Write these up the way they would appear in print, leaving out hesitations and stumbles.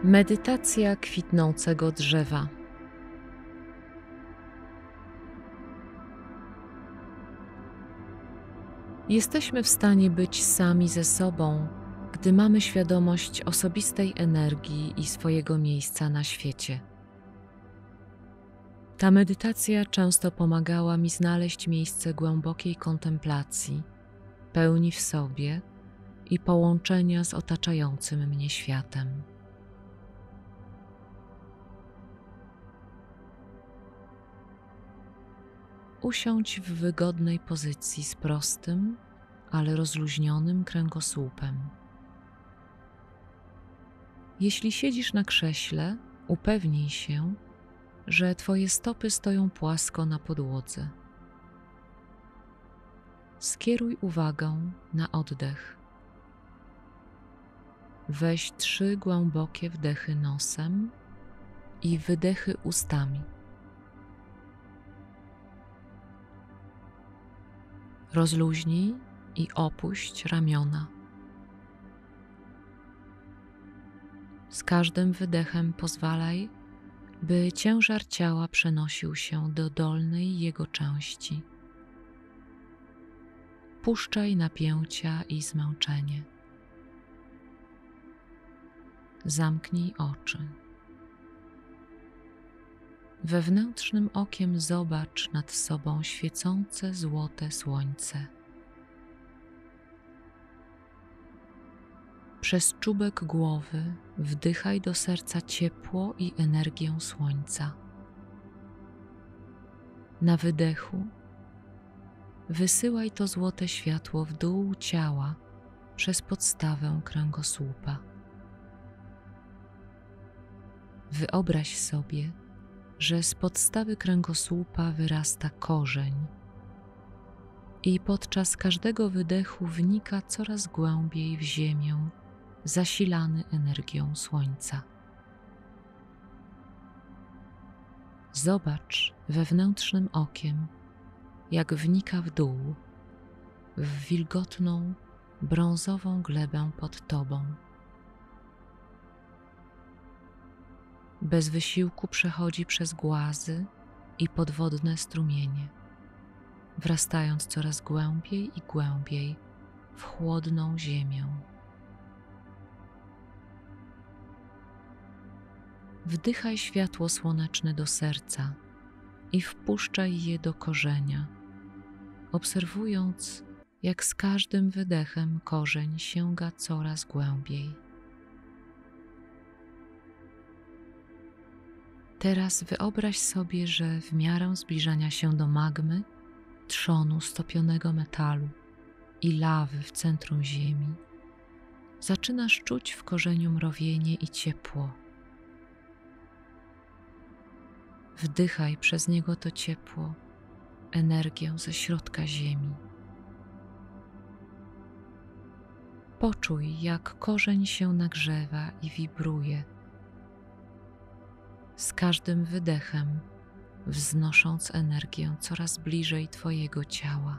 Medytacja kwitnącego drzewa. Jesteśmy w stanie być sami ze sobą, gdy mamy świadomość osobistej energii i swojego miejsca na świecie. Ta medytacja często pomagała mi znaleźć miejsce głębokiej kontemplacji, pełni w sobie i połączenia z otaczającym mnie światem. Usiądź w wygodnej pozycji z prostym, ale rozluźnionym kręgosłupem. Jeśli siedzisz na krześle, upewnij się, że twoje stopy stoją płasko na podłodze. Skieruj uwagę na oddech. Weź 3 głębokie wdechy nosem i wydechy ustami. Rozluźnij i opuść ramiona. Z każdym wydechem pozwalaj, by ciężar ciała przenosił się do dolnej jego części. Puszczaj napięcia i zmęczenie. Zamknij oczy. Wewnętrznym okiem zobacz nad sobą świecące złote słońce. Przez czubek głowy wdychaj do serca ciepło i energię słońca. Na wydechu wysyłaj to złote światło w dół ciała przez podstawę kręgosłupa. Wyobraź sobie, że z podstawy kręgosłupa wyrasta korzeń i podczas każdego wydechu wnika coraz głębiej w ziemię, zasilany energią słońca. Zobacz wewnętrznym okiem, jak wnika w dół, w wilgotną, brązową glebę pod tobą. Bez wysiłku przechodzi przez głazy i podwodne strumienie, wrastając coraz głębiej i głębiej w chłodną ziemię. Wdychaj światło słoneczne do serca i wpuszczaj je do korzenia, obserwując, jak z każdym wydechem korzeń sięga coraz głębiej. Teraz wyobraź sobie, że w miarę zbliżania się do magmy, trzonu stopionego metalu i lawy w centrum ziemi, zaczynasz czuć w korzeniu mrowienie i ciepło. Wdychaj przez niego to ciepło, energię ze środka ziemi. Poczuj, jak korzeń się nagrzewa i wibruje, z każdym wydechem wznosząc energię coraz bliżej twojego ciała.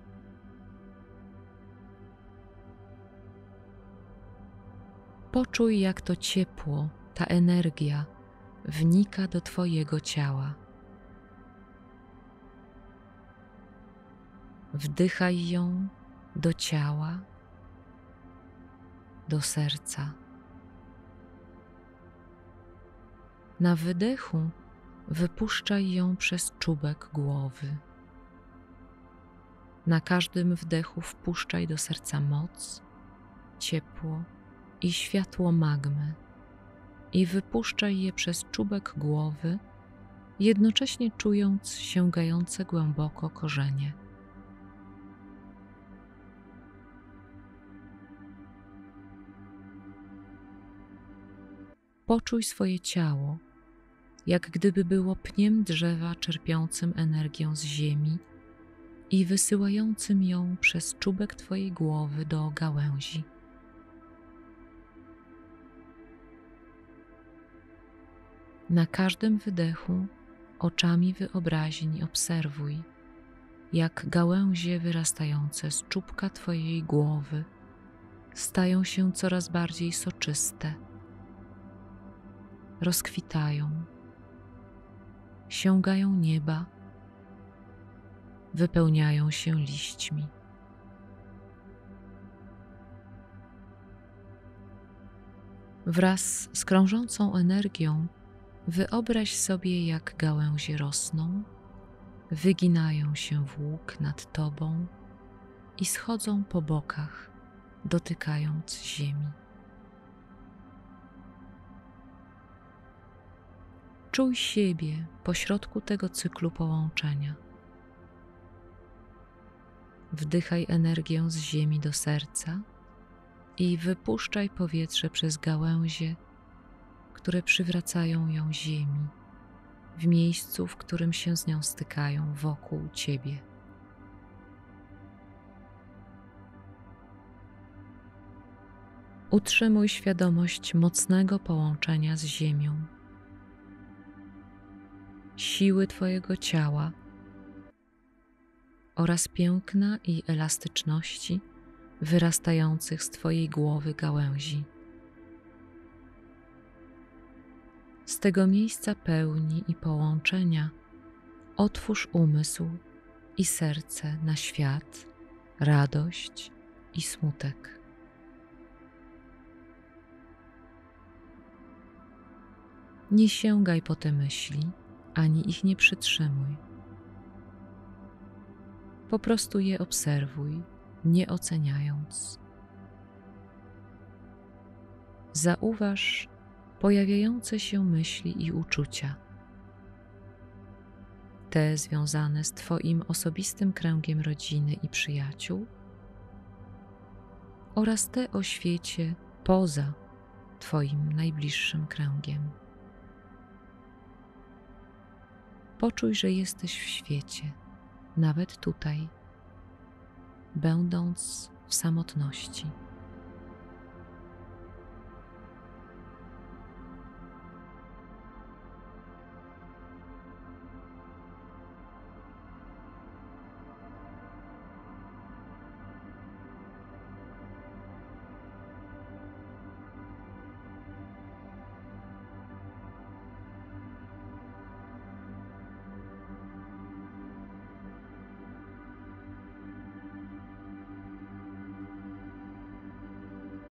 Poczuj, jak to ciepło, ta energia wnika do twojego ciała. Wdychaj ją do ciała, do serca. Na wydechu wypuszczaj ją przez czubek głowy. Na każdym wdechu wpuszczaj do serca moc, ciepło i światło magmy i wypuszczaj je przez czubek głowy, jednocześnie czując sięgające głęboko korzenie. Poczuj swoje ciało, jak gdyby było pniem drzewa czerpiącym energię z ziemi i wysyłającym ją przez czubek twojej głowy do gałęzi. Na każdym wydechu oczami wyobraźni obserwuj, jak gałęzie wyrastające z czubka twojej głowy stają się coraz bardziej soczyste, rozkwitają, sięgają nieba, wypełniają się liśćmi. Wraz z krążącą energią wyobraź sobie, jak gałęzie rosną, wyginają się w łuk nad tobą i schodzą po bokach, dotykając ziemi. Czuj siebie pośrodku tego cyklu połączenia. Wdychaj energię z ziemi do serca i wypuszczaj powietrze przez gałęzie, które przywracają ją ziemi, w miejscu, w którym się z nią stykają wokół ciebie. Utrzymuj świadomość mocnego połączenia z ziemią, siły twojego ciała oraz piękna i elastyczności wyrastających z twojej głowy gałęzi. Z tego miejsca pełni i połączenia otwórz umysł i serce na świat, radość i smutek. Nie sięgaj po te myśli, ani ich nie przytrzymuj. Po prostu je obserwuj, nie oceniając. Zauważ pojawiające się myśli i uczucia, te związane z twoim osobistym kręgiem rodziny i przyjaciół oraz te o świecie poza twoim najbliższym kręgiem. Poczuj, że jesteś w świecie, nawet tutaj, będąc w samotności.